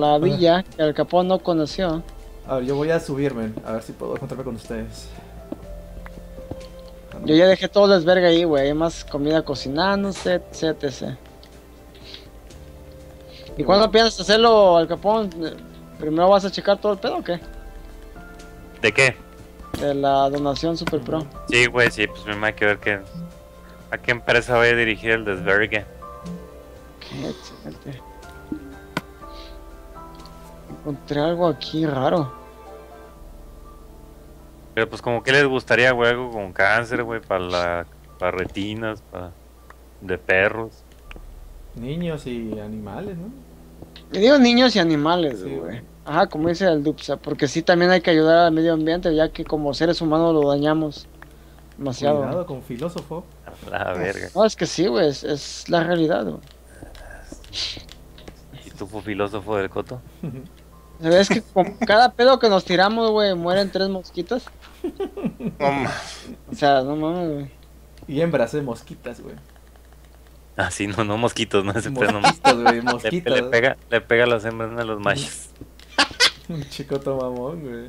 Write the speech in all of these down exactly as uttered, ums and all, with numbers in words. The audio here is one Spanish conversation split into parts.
la villa que el Capón no conoció. A ver, yo voy a subirme, a ver si puedo encontrarme con ustedes. Yo ya dejé todo el desvergue ahí, güey. Hay más comida cocinándose, etc, etcétera. ¿Y cuándo piensas hacerlo, Al Capón? ¿Primero vas a checar todo el pedo o qué? ¿De qué? De la donación Super Pro. Sí, güey, sí, pues me hay que ver que, a qué empresa voy a dirigir el desvergue. Qué excelente. Encontré algo aquí raro. Pero pues como que les gustaría, güey, algo con cáncer, güey, para la, para retinas, para de perros. Niños y animales, ¿no? Le digo niños y animales, Sí, güey. güey. Ajá, como dice el Dupsa, porque sí también hay que ayudar al medio ambiente, ya que como seres humanos lo dañamos demasiado. Cuidado con filósofo. La verga. No, es que sí, güey, es, es la realidad, güey. ¿Y tú fue filósofo del coto? ¿Sabes que con cada pedo que nos tiramos, güey, mueren tres mosquitas? No, ma- O sea, no mames, güey. Y hembras, eh, mosquitas, güey. Ah, sí, no, no mosquitos, no ese pedo no. Mosquitos, güey, Le, mosquitas. le pega, le pega a las hembras a los machos. Un chicoto mamón, güey.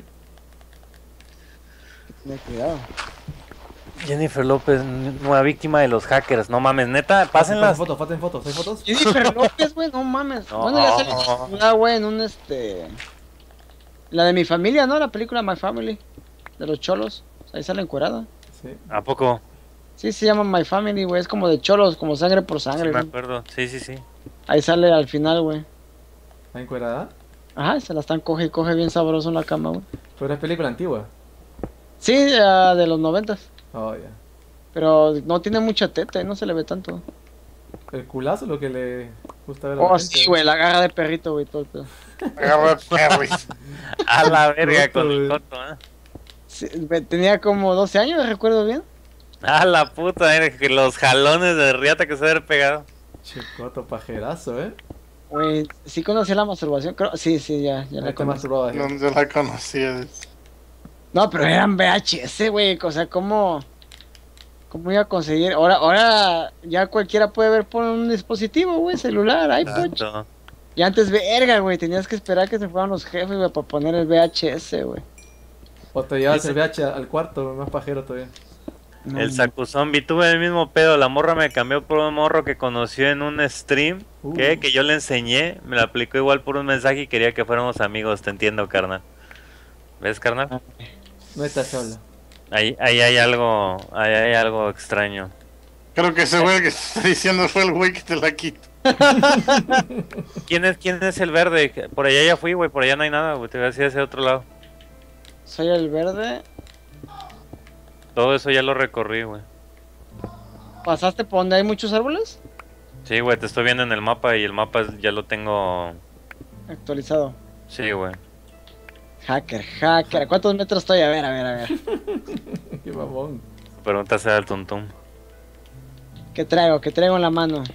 Ten cuidado. Jennifer López, nueva víctima de los hackers. No mames, neta, pásenlas. Fotos, fotos, fotos, ¿hay fotos? Jennifer López, güey, no mames. No. Bueno, ya sale una, güey, en un este... La de Mi Familia, ¿no? La película My Family. De los cholos. Ahí sale encuerada. Sí. ¿A poco? Sí, se llama My Family, güey. Es como de cholos, como sangre por Sí, sangre, me güey. acuerdo. Sí, sí, sí. Ahí sale al final, güey. ¿Está encuerada? Ajá, se la están coge y coge bien sabroso en la cama, güey. Pero es película antigua. Sí, ah, de los noventas. Oh, ya. Pero no tiene mucha teta y no se le ve tanto. El culazo lo que le gusta ver a la Oh, gente. sí, güey, la garra de perrito, güey, todo el pedo. agarra perris. A la verga Coto, con el güey. coto, ¿eh? Sí, ve- tenía como doce años, recuerdo bien. A la puta, eh, que los jalones de riata que se debe haber pegado. Chicoto pajerazo, eh. Güey, sí conocí la masturbación, creo. Sí, sí, ya, ya la Ahí te conocí. masturbabas. No, yo la conocía. No, pero eran V H S, güey. O sea, ¿cómo, cómo iba a conseguir? Ahora, ahora ya cualquiera puede ver por un dispositivo, güey, celular, iPod. Exacto. Y antes, verga, güey, tenías que esperar que se fueran los jefes, güey, para poner el V H S, güey. O te llevas Ese- el V H al cuarto, güey, más pajero todavía. No, El no. Sakuzombie, tuve el mismo pedo. La morra me cambió por un morro que conoció en un stream. Uh. ¿Qué? Que yo le enseñé. Me la aplicó igual por un mensaje y quería que fuéramos amigos. Te entiendo, carnal. ¿Ves, carnal? No estás sola. Ahí, ahí hay algo. Ahí hay algo extraño. Creo que ese güey que te está diciendo fue el güey que te la quitó. ¿Quién es, quién es el verde? Por allá ya fui, güey. Por allá no hay nada, güey. Te voy a decir hacia otro lado. Soy el verde. Todo eso ya lo recorrí, güey. ¿Pasaste por donde hay muchos árboles? Sí, güey. Te estoy viendo en el mapa y el mapa ya lo tengo. Actualizado. Sí, güey. Hacker, hacker. ¿A cuántos metros estoy? A ver, a ver, a ver. Qué mamón. Pregúntase al tuntum. ¿Qué traigo? ¿Qué traigo en la mano?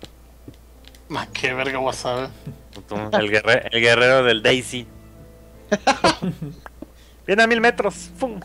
Ma, qué verga vas a ver. Tuntum, El, guerre- el guerrero del Daisy. Viene a mil metros. ¡Fum!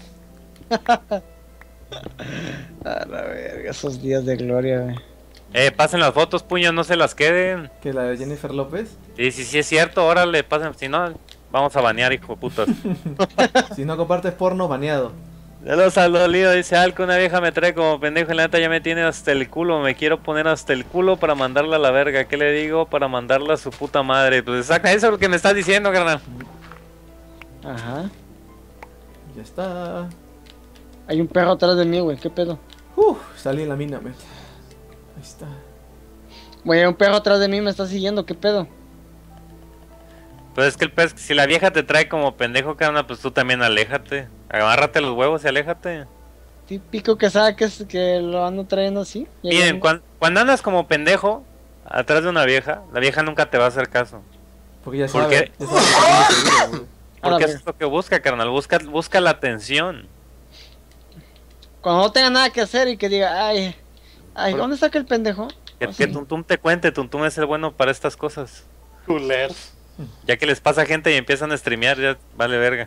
A la verga, esos días de gloria, güey. Eh, pasen las fotos, puño, no se las queden. ¿Que la de Jennifer López? Sí, sí, sí es cierto, órale, pasen, si no, vamos a banear, hijo de putas. Si no compartes porno, baneado. Ya lo saldolido, dice Alco, una vieja me trae como pendejo y la neta ya me tiene hasta el culo, me quiero poner hasta el culo para mandarla a la verga, ¿qué le digo? Para mandarla a su puta madre. Pues exacto, eso es lo que me estás diciendo, carnal. Ajá. Ya está. Hay un perro atrás de mí, güey. ¿Qué pedo? Uf, salí en la mina, men. Ahí está. Güey, hay un perro atrás de mí me está siguiendo. ¿Qué pedo? Pues es que el pez, si la vieja te trae como pendejo, carnal, pues tú también aléjate. Agárrate los huevos y aléjate. Típico que sabe que, es, que lo ando trayendo así. Miren, cuan- cuando andas como pendejo atrás de una vieja, la vieja nunca te va a hacer caso. Porque ya ¿Por sabe. qué? Ya sabe que te tiene seguro, güey. A la Porque verga. eso es lo que busca, carnal. Busca, busca la atención. Cuando no tenga nada que hacer y que diga, ay, ay, Por- ¿dónde está aquel pendejo? Que, Así. que Tuntum te cuente, Tuntum es el bueno para estas cosas. Culeros. Ya que les pasa gente y empiezan a streamear, ya vale verga.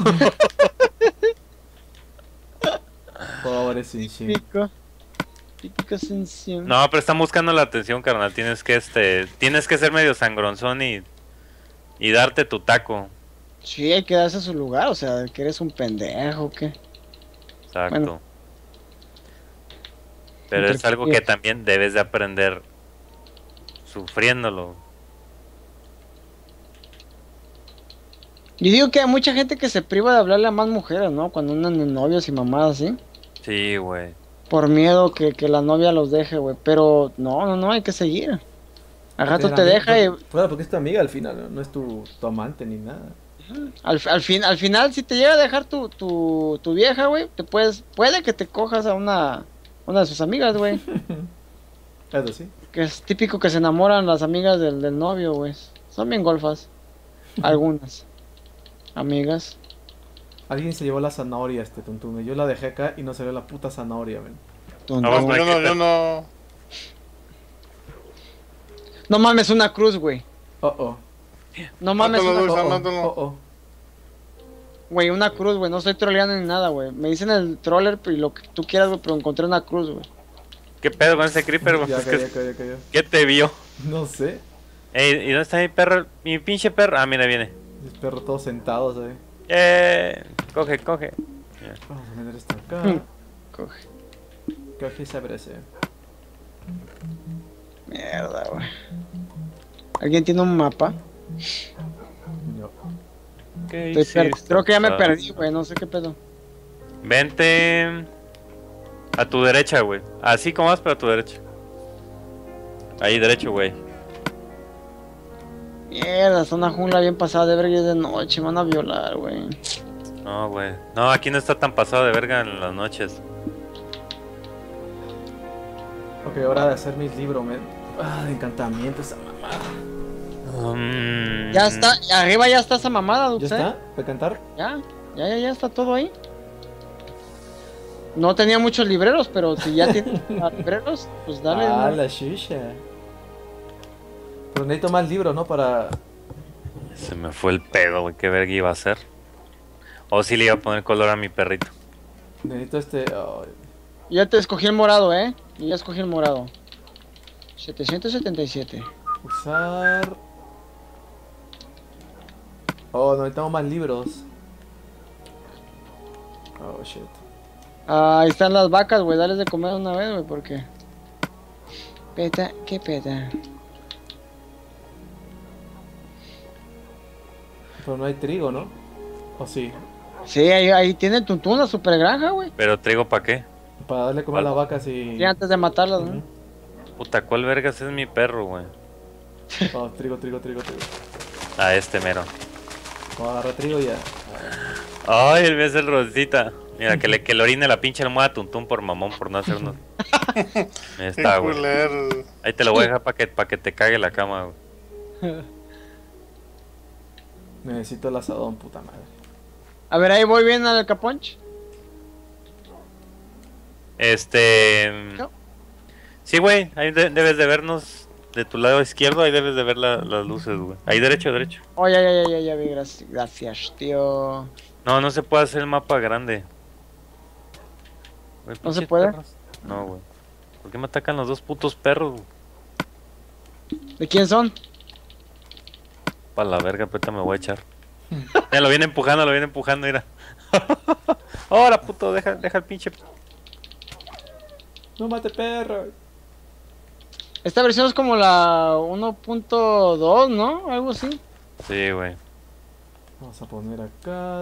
Pobre Sinchi. Típico. Típico sensión. No, pero están buscando la atención, carnal. Tienes que este, tienes que ser medio sangronzón y y darte tu taco. Sí, hay que darse su lugar, o sea, que eres un pendejo, ¿o qué? Exacto. Bueno. Pero Entre es algo que también debes de aprender sufriéndolo. Yo digo que hay mucha gente que se priva de hablarle a más mujeres, ¿no? Cuando andan de novios y mamadas así. Sí, güey. Por miedo que, que la novia los deje, güey. Pero no, no, no, hay que seguir. Al rato Era te amiga, deja y pues, claro, porque es tu amiga al final, no, no es tu, tu amante ni nada. al, al, fin, al final, si te llega a dejar tu, tu, tu vieja, güey, te puedes, puede que te cojas a una, una de sus amigas, güey. Eso sí. Que es típico que se enamoran las amigas del, del novio, güey. Son bien golfas. Algunas. Amigas. Alguien se llevó la zanahoria, este tuntume. Yo la dejé acá y no se ve la puta zanahoria, ven. Tonto. Vamos, Yo no, yo no. No mames, una cruz, güey. Oh, oh. No mames, Mátalo, una Dulce, Oh, oh, mátalo. oh, oh. güey, una cruz, güey. No estoy troleando ni nada, güey. Me dicen el troller y lo que tú quieras, güey, pero encontré una cruz, güey. ¿Qué pedo con ese creeper, güey? Ya Es cayó, que- ya cayó, ya cayó. ¿Qué te vio? No sé. Ey, ¿y dónde está mi perro? Mi pinche perro. Ah, mira, viene. Los perros todos sentados ahí. Eh, coge, coge. Vamos a meter esto acá. Mm. Coge. Que aquí se abrece. Mierda, güey. ¿Alguien tiene un mapa? No. ¿Qué Estoy per- hiciste? Creo que ya me Ah. perdí, güey. No sé qué pedo. Vente a tu derecha, güey. Así como vas, pero a tu derecha. Ahí derecho, güey. Mierda, es una jungla bien pasada de verga y es de noche. Me van a violar, güey. No, güey. No, aquí no está tan pasado de verga en las noches. Ok, hora de hacer mis libros, men. Ah, de encantamiento esa mamada. Mm. Ya está, arriba ya está esa mamada, ¿Ya Dulce. está? ¿De cantar? Ya, ya, ya, ya está todo ahí. No tenía muchos libreros, pero si ya tiene libreros, pues dale. Ah, ¿no? la shisha. Pero necesito más libros, ¿no? Para... Se me fue el pedo, güey. ¿Qué verga iba a hacer? O si le iba a poner color a mi perrito. Necesito este... oh, Ya te escogí el morado, ¿eh? Y ya escogí el morado. setecientos setenta y siete. usar... Oh, no, necesitamos más libros. Oh, shit. Ah, ahí están las vacas, güey. Dales de comer una vez, güey, porque... Peta, ¿qué peta? Pero no hay trigo, ¿no? ¿O sí? Sí, ahí, ahí tiene Tuntún, la super granja, güey. Pero trigo para qué? Para darle comer a las vacas y... Sí, antes de matarlas, ¿no? Ujú. Puta, ¿cuál vergas es mi perro, güey? Oh, trigo, trigo, trigo, trigo. A este mero. Como agarra trigo ya. Ay, el mes del Rosita. Mira, que le, que le orine la pinche almohada a Tuntún por mamón, por no hacernos. Ahí Qué está, güey. culero. Ahí te lo voy a dejar para que, pa' que te cague la cama, güey. Necesito el asadón, puta madre. A ver, ahí voy bien al caponch. Este. No. Sí, güey, ahí de- debes de vernos de tu lado izquierdo, ahí debes de ver la- las luces, güey. Ahí derecho, derecho. Oh, ya, ya, ya, ya, ya vi, gracias, gracias, tío. No, no se puede hacer el mapa grande. Güey, ¿No se pinches puede? perros. No, güey. ¿Por qué me atacan los dos putos perros, güey? ¿De quién son? Pa' la verga, ahorita me voy a echar. Ya lo viene empujando, lo viene empujando, mira. Ahora, puto, deja, deja el pinche. ¡No mate perro! Esta versión es como la uno punto dos, ¿no? Algo así. Sí, güey. Vamos a poner acá...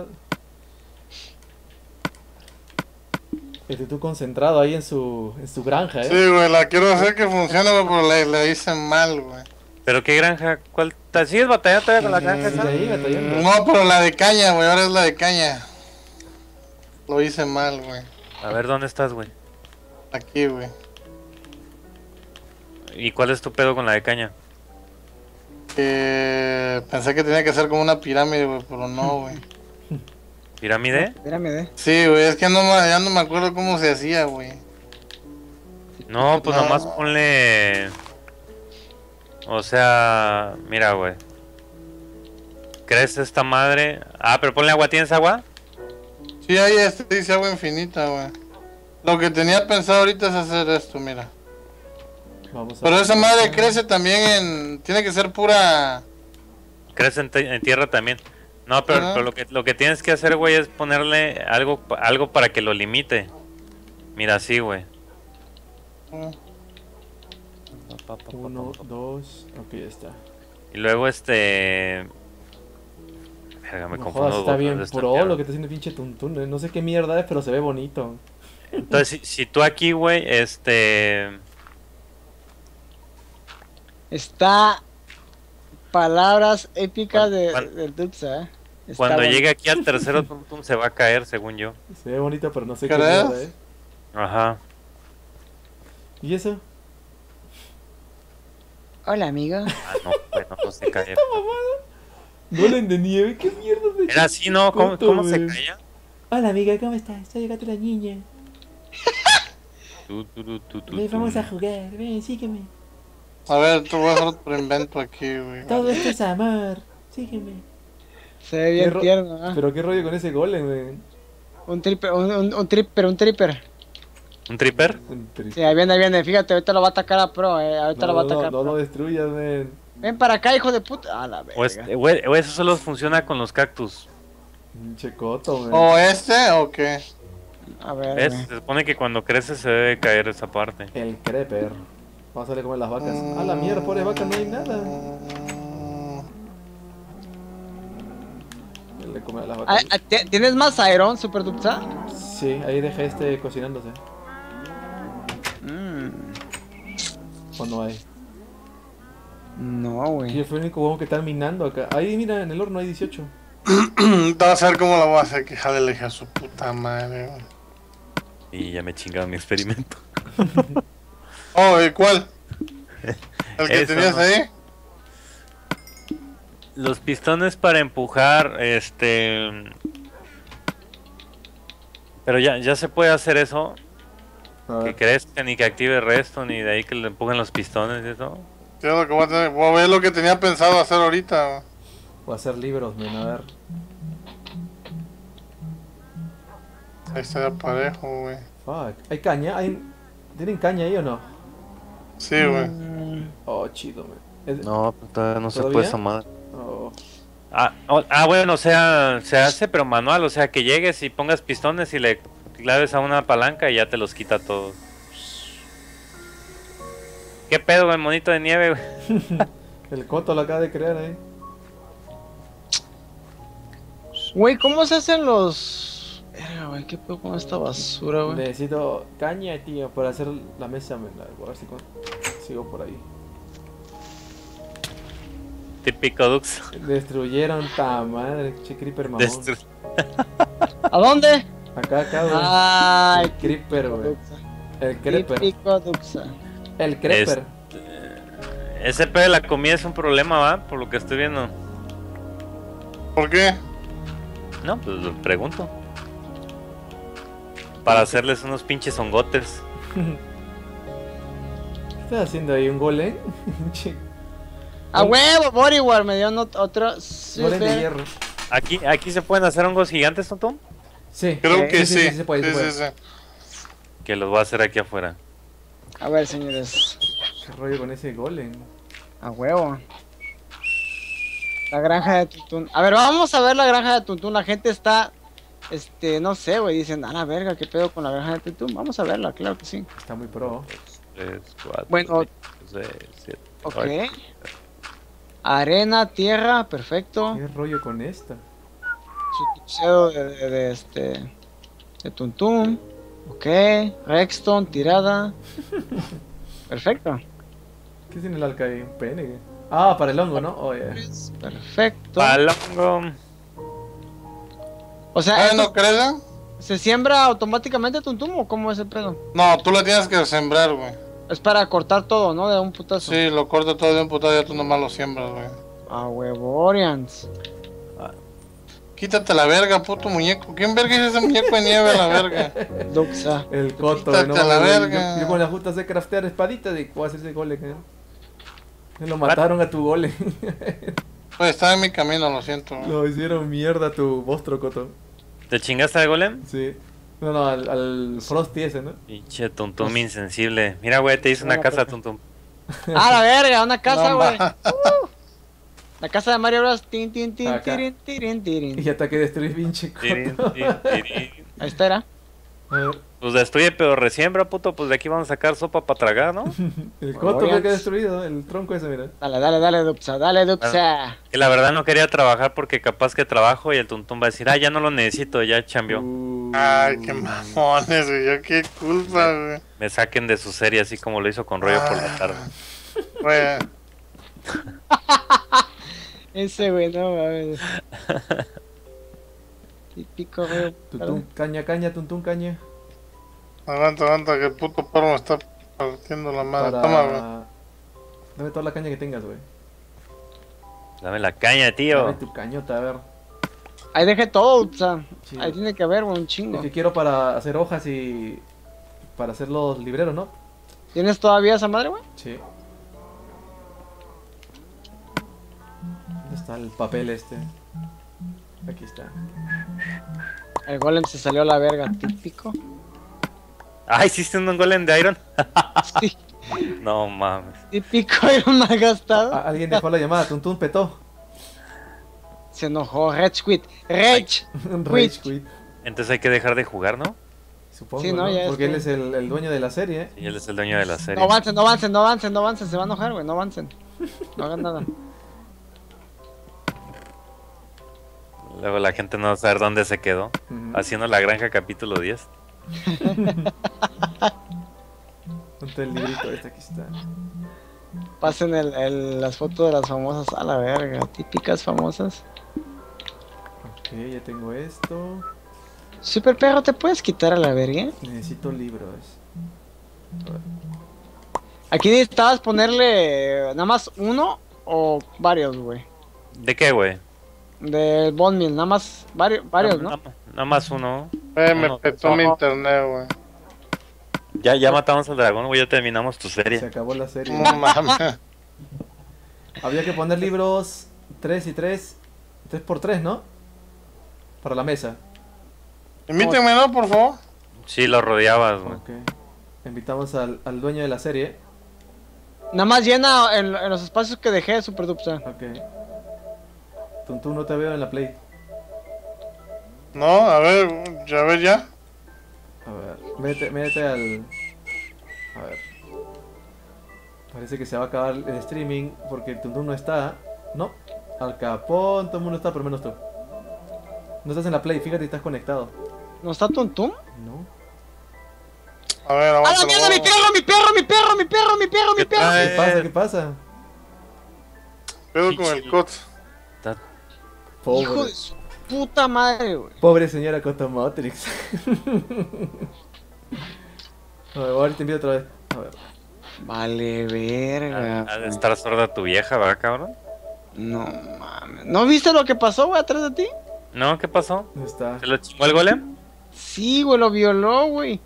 Este tú concentrado ahí en su, en su granja, ¿eh? Sí, güey, la quiero hacer que funcione, güey, pero la, la hice mal, güey. ¿Pero qué granja? ¿Cuál? ¿Te sigues batallando todavía con la granja Sí, esa? ahí batallando. No, pero la de caña, güey, ahora es la de caña. Lo hice mal, güey. A ver, ¿dónde estás, güey? Aquí, güey. ¿Y cuál es tu pedo con la de caña? Eh, pensé que tenía que ser como una pirámide, güey, pero no, güey. ¿Pirámide? Espérame, de. Sí, güey, es que no, me- ya no me acuerdo cómo se hacía, güey. No, pues No. nomás ponle... O sea, mira, güey. ¿Crees esta madre? Ah, pero ponle agua, ¿tienes agua? Sí, ahí este dice agua infinita, güey. Lo que tenía pensado ahorita es hacer esto, mira. Vamos a Pero esa madre crece también en... Tiene que ser pura... crece en, en tierra también. No, pero, Ajá. pero lo, que, lo que tienes que hacer, güey, es ponerle algo, algo para que lo limite. Mira, así, güey. Mm. Uno, dos. Ok, ya está. Y luego, este... Verga, me No confundo. jodas, está los bien botones de esta pro mierda. lo que está haciendo el pinche Tuntún. eh. No sé qué mierda es, pero se ve bonito. Entonces, si, si tú aquí, güey, este... Está palabras épicas de, Cuando- del Duxa, ¿eh? Está Cuando bueno. llegue aquí al tercero Tum Tum se va a caer, según yo. Se ve bonito, pero no sé qué ¿Crees? mierda es. Ajá. ¿Y eso? Hola, amigo. Ah, no, bueno, no se cae. Golem de nieve, qué mierda de Era así, ¿no? ¿Cómo, Puto, cómo se güey. caía? Hola amiga, ¿cómo estás? Soy gato la niña. Tu, tu, tu, tu, tu, Ven, tu. vamos a jugar, ven, sígueme. A ver, tú vas a hacer otro invento aquí, güey. Todo esto es amor, sígueme. Se ve bien Qué ro- tierno, ¿ah? Pero qué rollo con ese golem, güey. Un tripper, un, un, un tripper, un tripper. ¿Un tripper? Un tri- Sí, ahí viene, ahí viene. Fíjate, ahorita lo va a atacar a Pro, eh. Ahorita No, lo va a no, atacar. no, no Pro. lo destruyas, men. Ven para acá, hijo de puta. A la verga. O, este, güey, o eso solo funciona con los cactus. Pinche coto, men. ¿O este o qué? A ver, ¿Ves? güey. Se supone que cuando crece se debe caer esa parte. El creeper. Vamos a darle comer las vacas. A la mierda, pobre vaca, no hay nada. Mm, Dale comer a las Ah, vacas. ah, ¿ti- ¿Tienes más Iron, Super Duxa? Sí, ahí dejé este cocinándose. Mm, ¿O no hay? no, Aquí güey. fue el único huevo que está minando acá. Ahí, mira, en el horno hay dieciocho. Te vas a ver cómo la voy a hacer, que jale la hija a su puta madre, güey. Y ya me chingaron mi experimento. Oh, ¿y cuál? ¿El que Eso, tenías ¿no? ahí? Los pistones para empujar, este... Pero ya, ya se puede hacer eso. A Que ver. crezca, ni que active resto, ni de ahí que le empujen los pistones y eso. Sí, es lo que voy a tener. Voy a ver lo que tenía pensado hacer ahorita, güey. Voy a hacer libros, men, a ver. Ahí está parejo, güey. Fuck. ¿Hay caña? ¿Hay... ¿Tienen caña ahí o no? Sí, güey. Mm, Oh, chido, men. Es- No, pues todavía no se ¿Todavía? puede esa madre. Oh. Ah, oh, ah, bueno, o sea, se hace pero manual, o sea, que llegues y pongas pistones y le claves a una palanca y ya te los quita todos. ¿Qué pedo con el monito de nieve, güey? El coto lo acaba de crear ahí. Güey, ¿cómo se hacen los...? Verga, güey, ¿qué pedo con esta basura, güey? Necesito caña, tío, para hacer la mesa, men. A ver si con- sigo por ahí. Típico Dux. Destruyeron ta madre, che creeper mamón. Destru- ¿A dónde? Acá, acá, güey. Ay, El creeper, güey. Duxa. El creeper. Típico Duxa. El creeper. Ese pedo de la comida es un problema, ¿va? Por lo que estoy viendo. ¿Por qué? No, pues lo pregunto. Para hacerles unos pinches hongotes. ¿Qué estás haciendo ahí? ¿Un golem? Che, A huevo, Bodyguard me dio not- otro... golem de super- hierro. ¿Aquí, aquí se pueden hacer hongos gigantes, Tonto? Sí. Creo Sí, que sí, sí. sí, sí se puede, se Sí, puede. sí, sí. Que los voy a hacer aquí afuera. A ver, señores. ¿Qué rollo con ese golem? A huevo. La granja de Tuntún. A ver, vamos a ver la granja de Tuntún. La gente está... Este, no sé, güey. Dicen, a la verga, ¿qué pedo con la granja de Tuntún? Vamos a verla, claro que sí. Está muy pro. tres, cuatro, Bueno. cinco, seis, siete, Ok. ocho. Arena, tierra, perfecto. ¿Qué rollo con esta? Su tuxedo de, de, de este... De Tuntún. Ok. Redstone, tirada. Perfecto. ¿Qué tiene el alca ahí? Un pene. ¿qué? Ah, para el hongo, ¿no? Oh, yeah. Perfecto. Palongo. O sea, Ah, ¿esto ¿no crees? ¿se siembra automáticamente Tuntún o cómo es el pedo? No, tú la tienes que sembrar, güey. Es para cortar todo, ¿no? De un putazo. Sí, lo cortas todo de un putado y ya tú nomás lo siembras, güey. A huevo, Orians. Quítate la verga, puto muñeco. ¿Quién verga es ese muñeco de nieve a la verga? Duxa. El coto, Quítate no a la mames, verga. Yo, yo con la justa sé craftear espaditas de cómo hacer ese golem, ¿eh? Me lo mataron a tu golem. Pues está en mi camino, lo siento, güey. Lo hicieron mierda a tu monstruo, coto. ¿Te chingaste al golem? Sí. No, no, al, al Frosty ese, ¿no? Pinche Tuntum insensible. Mira, güey, te hice una Bueno, casa, pues. Tuntum. A la verga, una casa, No, güey. ma- La casa de Mario Bros. Tin, tin, tin, Acá. tirin, tirin, tirin. Y ya está que destruir pinche Tirin, coto. tirin, tirin. Ahí está, era. A ver, Pues destruye, pero resiembra, puto. Pues de aquí vamos a sacar sopa para tragar, ¿no? el coto Oigan. fue que ha destruido, el tronco ese, mira. Dale, dale, dale, Dupsa, dale, Dupsa. Que la verdad no quería trabajar porque capaz que trabajo y el tuntún va a decir, ah, ya no lo necesito, ya chambeó. Uh, Ay, qué mamones, güey. Yo qué culpa, güey. Me saquen de su serie así como lo hizo con rollo por la tarde. Güey. Ese, güey, no mames. Típico, güey. Tuntún, caña, caña, tuntún, caña. Aguanta, aguanta, que el puto perro me está partiendo la madre. Para... Toma, güey. Dame toda la caña que tengas, güey. Dame la caña, Dame tío. tu cañota, a ver. Ahí dejé todo, Dupsa. Sí. Ahí tiene que haber, güey, un chingo. Es que quiero para hacer hojas y... para hacer los libreros, ¿no? ¿Tienes todavía esa madre, güey? Sí. ¿Dónde está el papel este? Aquí está. El golem se salió a la verga, típico. Ah, ¿hiciste un golem de Iron? Sí, No mames. típico, era un mal gastado. Ah, alguien dejó la llamada, Tuntún petó. Se enojó, Rage quit. Rage. Rage quit. Entonces hay que dejar de jugar, ¿no? Supongo, Sí, no, ¿no? ya es Porque él que- es el, el dueño de la serie, ¿eh? Y él es el dueño de la No serie. avancen, no avancen, no avancen, no avancen, se va a enojar, güey, no avancen. No hagan nada. Luego la gente no va a saber dónde se quedó. Ujú. Haciendo la granja capítulo diez. Ponte el librito, este aquí está. Pasen el, el- las fotos de las famosas a la verga, típicas famosas. Ok, ya tengo esto. Super perro, ¿te puedes quitar a la verga? Necesito libros. A ver. Aquí necesitabas ponerle nada más uno o varios, güey. ¿De qué, güey? Del bone meal, nada más varios, varios, ¿no? Nada, nada más uno. Eh, me Uno. petó mi No. internet, güey. Ya, ya matamos al dragón, güey. Ya terminamos tu Se serie. acabó la serie. No mames. Había que poner libros tres y tres. tres por tres, ¿no? Para la mesa. Invítenme, ¿no? Por favor. Sí, lo rodeabas, güey. Ok. Invitamos al, al dueño de la serie. Nada más llena en, en los espacios que dejé, Super Dupsa. Ok. Tuntún, no te veo en la play. No, a ver, ya, a ver, ya. A ver, métete, métete al... A ver. Parece que se va a acabar el streaming porque el Tuntún no está. No. Al Capón, todo el mundo está, pero menos tú. No estás en la play, fíjate, estás conectado. ¿No está Tuntum? No. A ver, ¡A aguanta. la mierda, mi perro, mi perro, mi perro, mi perro, mi perro, mi ¿Qué perro! trae? ¿Qué pasa? ¿Qué pasa? Pedo con el cot. Está- Pobre, Hijo de su puta madre, güey. pobre señora Cotomotrix. A ver, ahora te envío otra vez. A ver. Vale, verga. Ha de estar sorda tu vieja, ¿verdad, cabrón? No mames. ¿No viste lo que pasó, güey, atrás de ti? No, ¿qué pasó? ¿Dónde está? ¿Se lo chingó el golem? Sí, güey, lo violó, güey.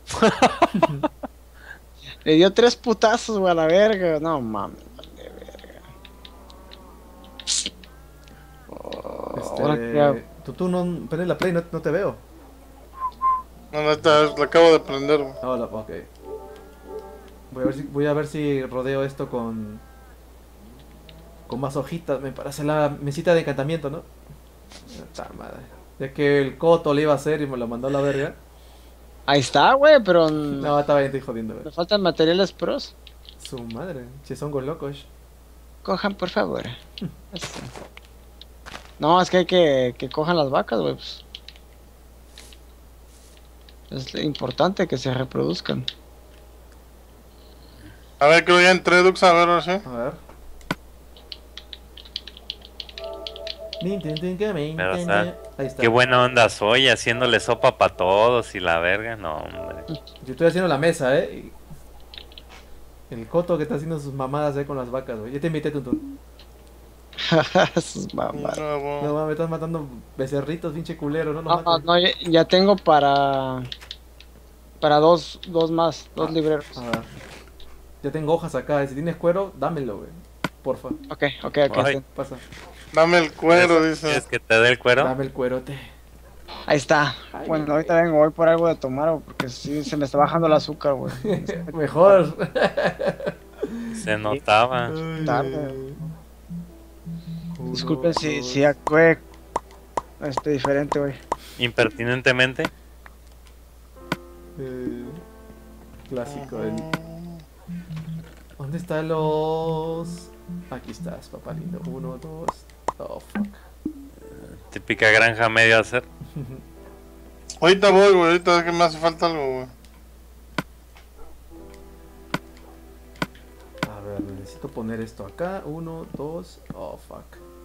Le dio tres putazos, güey, a la verga. No mames, vale, verga. Oh, ahora qué hago. Este... Tú, tú no prendes la play, no, no te veo. No, no, está, lo acabo de prender, güey. Ah, hola, ok. Voy a ver si, voy a ver si rodeo esto con... Con más hojitas, me parece la mesita de encantamiento, ¿no? Esta madre. Ya que el coto le iba a hacer y me lo mandó a la verga. Ahí está, güey, pero No, estaba bien, estoy jodiendo, me güey. faltan materiales pros. Su madre, che, son locos. Cojan, por favor. Eso. No, es que hay que, que cojan las vacas, güey. Pues. Es importante que se reproduzcan. A ver, creo que ya entré, Dux, a ver, ahora sí. A ver. Pero, o sea, Ahí está. Qué buena onda soy, haciéndole sopa para todos y la verga. No, hombre. Yo estoy haciendo la mesa, eh. y El coto que está haciendo sus mamadas, eh, con las vacas, güey. Ya te invité, Tuntún. Sus mamadas. No, güey. No mames, estás matando becerritos, pinche culero, ¿no? Los No, no, mates. no, ya, ya tengo para. Para dos, dos más, dos Ah. libreros. A ver. Ya tengo hojas acá. y Si tienes cuero, dámelo, güey. Porfa. Ok, ok, ok. Ay. sí. Pasa. Dame el cuero, dice. ¿Quieres que te dé el cuero? Dame el cuerote. Ahí está. Ay, Bueno, güey. ahorita vengo, voy por algo de tomar, güey, porque sí se me está bajando el azúcar, güey. Mejor. Se notaba. Tarde. Disculpen si, si actué este, diferente, güey. Impertinentemente. Eh, clásico. El... ¿Dónde están los...? Aquí estás, papá lindo. Uno, dos... Oh, fuck. Típica granja medio hacer. Ahorita voy, güey, ahorita es que me hace falta algo, güey. A ver, necesito poner esto acá. Uno, dos... Oh, fuck.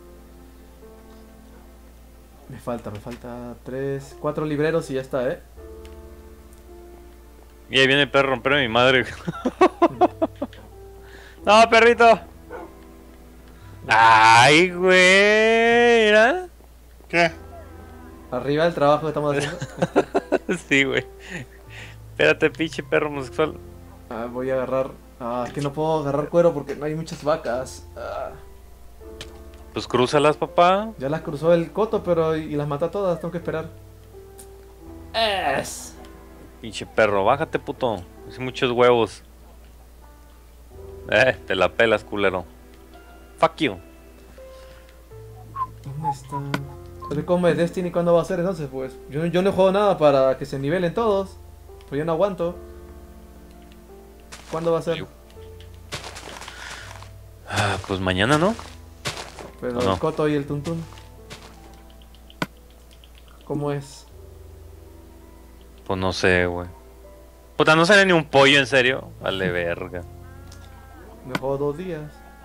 Me falta, me falta tres... Cuatro libreros y ya está, ¿eh? Y ahí viene el perro a romper a mi madre. No, perrito. Ay, güey. ¿Mira? ¿Qué? Arriba del trabajo que estamos haciendo. Sí, güey. Espérate, pinche perro homosexual. Ah, voy a agarrar... Ah, es que no puedo agarrar cuero porque no hay muchas vacas. Ah, Pues crúzalas, papá. ya las cruzó el coto, pero... Y las mata todas, tengo que esperar. Es. Pinche perro, bájate, puto. Hace muchos huevos. Eh, te la pelas, culero. Fuck you. ¿Dónde está? Pero ¿cómo es Destiny? ¿Cuándo va a ser entonces? Pues yo, yo no he jugado nada para que se nivelen todos. Pues yo no aguanto. ¿Cuándo va a ser? Ah, pues mañana, ¿no? Pero ¿O no? el coto y el tuntún. ¿Cómo es? Pues no sé, güey. Puta, no sale ni un pollo, en serio. Vale, verga. Me juego dos días.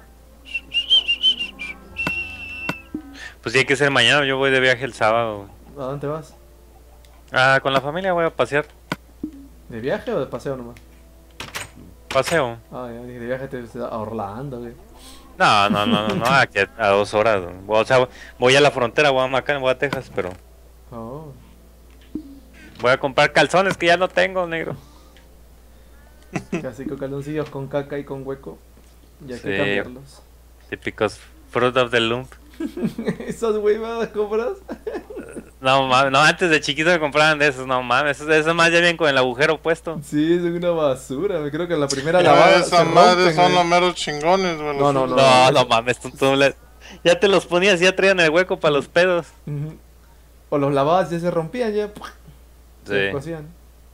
Pues sí, hay que ser mañana. Yo voy de viaje el sábado, güey. ¿A dónde vas? Ah, con la familia voy a pasear. ¿De viaje o de paseo nomás? Paseo. Ah, ya dije, de viaje te, te- a Orlando, güey. No, no, no, no, no, aquí a, a dos horas. Güey. O sea, voy a la frontera, voy a Macán, voy a Texas, pero Oh. voy a comprar calzones que ya no tengo, negro. Casi con calzoncillos con caca y con hueco. Y hay que Sí. cambiarlos. Típicos fruit of the loom. ¿Esas huevadas compras? No mames, no, antes de chiquito me compraban de esos, no mames, esos, esos más ya vienen con el agujero puesto. Sí, es una basura. Me creo que la primera Ya lavada. esas se madres rompen, son güey. los meros chingones, güey. No, los- no, No, no mames, tú, tú le- ya te los ponías y ya traían el hueco para los pedos. Ujú. O los lavabas y ya se rompían, ya. Se Sí. cosían.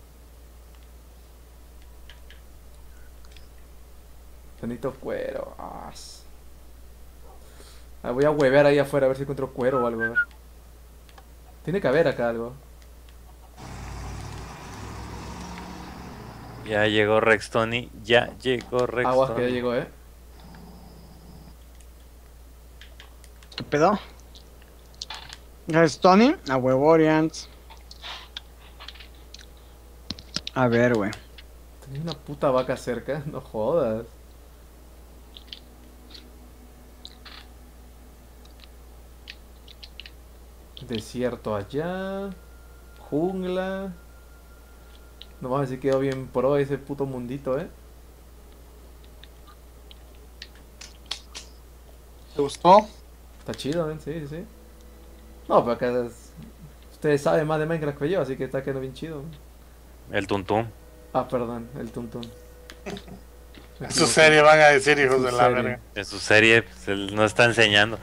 Necesito cuero. Ah, s- ah, voy a huevear ahí afuera a ver si encuentro cuero o algo. A ver. Tiene que haber acá algo. Ya llegó Rex Tony, ya llegó Rex Aguas que ya Tony. llegó, eh. ¿Qué pedo? ¿Es Tony? A huevo, Orians. A ver, güey. Tenía una puta vaca cerca, no jodas. Desierto allá. Jungla. No mames, si quedó bien pro ese puto mundito, eh. ¿Te gustó? Está chido, ¿eh? Sí, sí, sí. No, pero acá es... Ustedes saben más de Minecraft que yo, así que está quedando bien chido. El tuntum. Ah, perdón, el tuntún. En su serie van a decir, hijos Su de la serie. verga. En su serie pues, él nos está enseñando.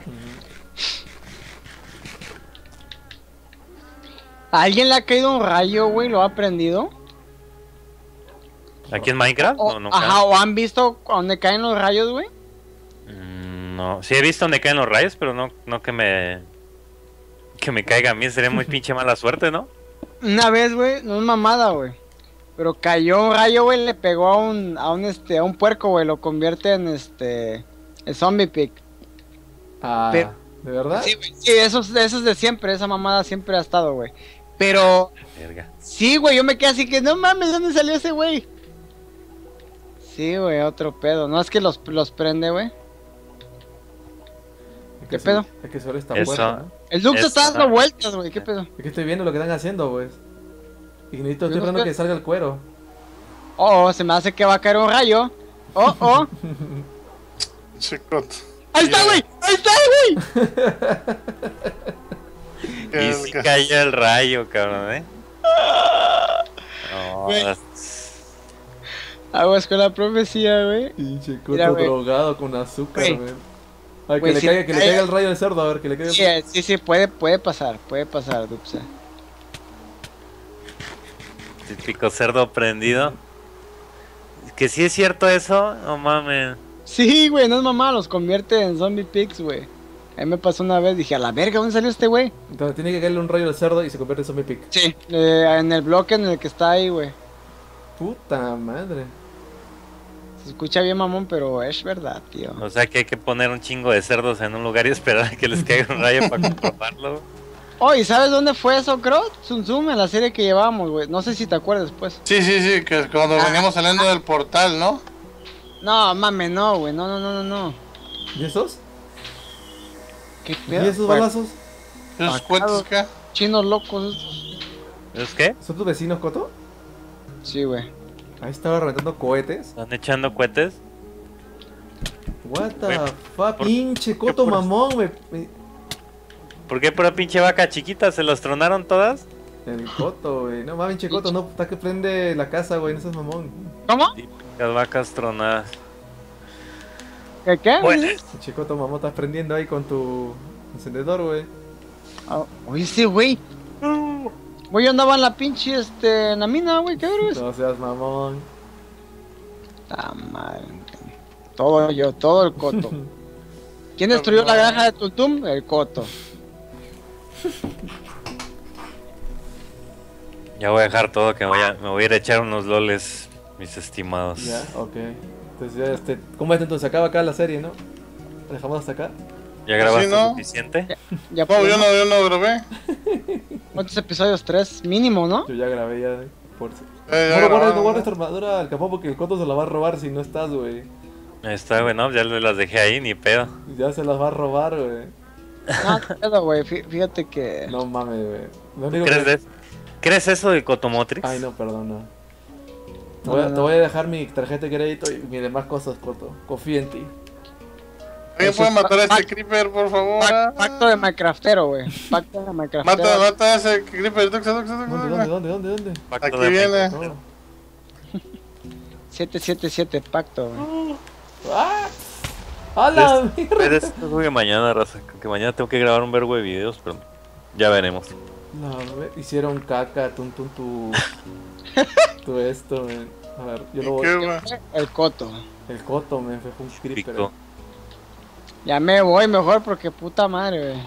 ¿A alguien le ha caído un rayo, güey? ¿Lo ha prendido? ¿Aquí en Minecraft? O, No, no. ajá, ¿o han visto dónde caen los rayos, güey? Mm, no. Sí he visto donde caen los rayos, pero no, no que me... Que me caiga a mí, sería muy pinche mala suerte, ¿no? Una vez, güey, no es mamada, güey. Pero cayó un rayo, güey, le pegó a un, a un, este, a un puerco, güey, lo convierte en, este, el zombie pig. Ah, Pero- ¿de verdad? Sí, güey, sí, eso, es- eso es de siempre, esa mamada siempre ha estado, güey. Pero, Verga. sí, güey, yo me quedé así que, no mames, ¿dónde salió ese güey? Sí, güey, otro pedo. No es que los, los prende, güey. Es que ¿Qué su- pedo? Es que solo está Eso. puerta, ¿no? El Duke Eso, está dando ajá. vueltas, güey, ¿qué pedo? Es que estoy viendo lo que están haciendo, pues. Y necesito, estoy Yo no esperando sé. que salga el cuero. Oh, se me hace que va a caer un rayo. Oh, oh. Chicot. ¡Ahí está, güey! ¡Ahí está, güey! Y si cayó el rayo, cabrón, ¿eh? No, Güey. es- Aguas con la profecía, güey. Pinche Mira, coto güey. drogado con azúcar, Güey. güey. A ver, que Güey, le si- caiga, que le eh, caiga el rayo del cerdo, a ver, que le caiga el... Sí, eh, sí, sí, puede, puede pasar, puede pasar, Dupsa. Típico cerdo prendido. Que si es cierto eso, no mames. Sí, güey, no es mamá, los convierte en zombie pigs, güey. A mí me pasó una vez, dije, a la verga, ¿dónde salió este güey? Entonces tiene que caerle un rayo del cerdo y se convierte en zombie pig. Sí, eh, en el bloque en el que está ahí, güey. Puta madre. Se escucha bien mamón, pero es verdad, tío. O sea que hay que poner un chingo de cerdos en un lugar y esperar a que les caiga un rayo para comprobarlo. Oh, ¿y sabes dónde fue eso, creo? Zum Zum, en la serie que llevábamos, güey. No sé si te acuerdas, pues. Sí, sí, sí, que cuando Ah. veníamos saliendo del portal, ¿no? No, mames, no, güey. No, no, no, no, no. ¿Y esos? ¿Qué ¿Y pedo? esos Pues, balazos? Esos Acá, cuetos que. chinos locos estos. ¿Es qué? ¿Son tus vecinos, Coto? Sí, güey. Ahí estaba reventando cohetes. ¿Están echando cohetes? What the Güey, fuck, por- pinche Coto por- mamón, me, me- ¿Por qué pura pinche vaca chiquita? ¿Se las tronaron todas? El Coto, güey. No mames, pinche Coto, no, está que prende la casa, güey, no seas mamón. ¿Cómo? Las vacas tronadas. ¿Qué qué? Bueno, Pinche Coto mamón, estás prendiendo ahí con tu encendedor, güey. Ah, oye, sí, güey. Güey, yo andaba en la pinche, este, en la mina, güey. ¿Qué vergas? No seas mamón. Ta madre. Todo yo, todo el coto. ¿Quién destruyó la granja de Tultum? El coto. ya voy a dejar todo, que me voy a, me voy a ir a echar unos loles, mis estimados. Ya, ok. Entonces ya, este, ¿cómo es entonces? Acaba acá la serie, ¿no? ¿La dejamos hasta acá? ¿Ya grabaste Sí, ¿no? suficiente? Ya No, pues, yo no, yo no grabé. ¿cuántos episodios? Tres, mínimo, ¿no? Yo ya grabé ya, por... Eh, ya No lo guardes, grabamos, no guardes ¿no? tu armadura al capó porque el Coto se la va a robar si no estás, güey. Ahí está, güey, no, ya las dejé ahí, ni pedo. Ya se las va a robar, güey. No, qué pedo, güey. Fí- Fíjate que. No mames, güey. Lo único ¿Crees, que... de- ¿Crees eso de Cotomotrix? Ay, no, perdón, no. Te No, voy, a, no, te no. voy a dejar mi tarjeta de crédito y mis demás cosas, Coto. Confío en ti. ¿Alguien Eso puede es matar a pa- este creeper, por favor? Pac- Pacto de Minecraftero, güey. Pacto de Minecraftero. Mata, mata a ese creeper, duxa, duxa, ¿Dónde, duxa, dónde, duxa. dónde, dónde, dónde? Pacto Aquí de viene. Minecraft. No. siete siete siete pacto, güey. ¡Ah! ¡A la Des- mierda! Eres- Esto que mañana, raza, que mañana tengo que grabar un vergo de videos, pero ya veremos. No, me- hicieron caca, tun, tun, tu... tu esto, men. A ver, yo lo ¿Y qué, voy... güey? El coto. El Coto, me fue un creeper. Pico. Ya me voy mejor porque puta madre, güey.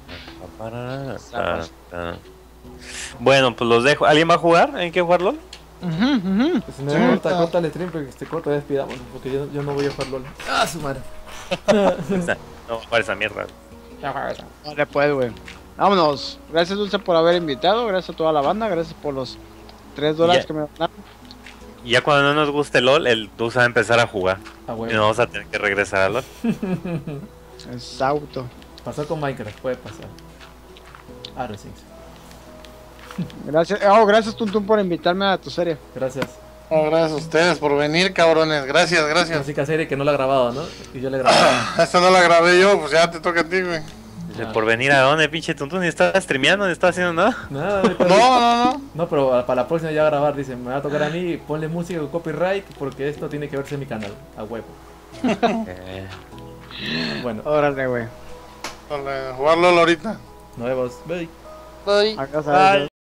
Ta, ta. Bueno, pues los dejo. ¿Alguien va a jugar? ¿Hay que jugar LOL? Ujú, ujú. Pues no Sí, importa, está. corta el stream porque este corto ya despidámonos, porque yo, yo no voy a jugar LOL. ¡Ah, su madre! No, para esa mierda. Vale, pues, güey. Vámonos. Gracias, Dulce, por haber invitado. Gracias a toda la banda. Gracias por los tres dólares Ya. que me mandaron. Y ya cuando no nos guste LOL, el tú va a empezar a jugar. Ah, Y bueno. nos vamos a tener que regresar a LOL. Es auto. Pasó con Minecraft, puede pasar. Ah, no, sí. Gracias. Oh, gracias, Tuntum, por invitarme a tu serie. Gracias. No, gracias a ustedes por venir, cabrones. Gracias, La gracias. clásica serie que no la ha grabado, ¿no? Y yo la he grabado. Esta no la grabé yo, pues ya te toca a ti, güey. Dice, por venir a dónde, pinche tuntún, ni estaba streameando, ni estaba haciendo nada. Nada, no, No, no, no. no, pero para la próxima ya va a grabar, dice, me va a tocar a mí, ponle música con copyright porque esto tiene que verse en mi canal, a huevo. Eh, Bueno, Órale, güey. Vale, jugarlo ahorita. nos vemos. Bye. Bye. Acá sabes.